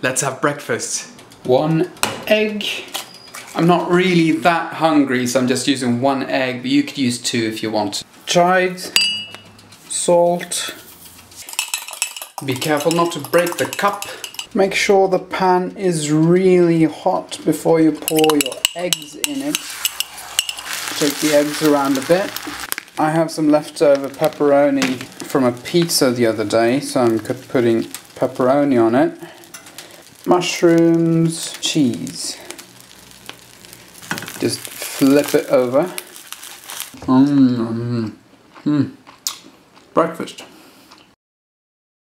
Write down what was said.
let's have breakfast. 1 egg. I'm not really that hungry, so I'm just using 1 egg, but you could use 2 if you want. Chives, salt. Be careful not to break the cup. Make sure the pan is really hot before you pour your eggs in it. Shake the eggs around a bit. I have some leftover pepperoni from a pizza the other day, so I'm putting pepperoni on it. Mushrooms, cheese. Just flip it over. Breakfast.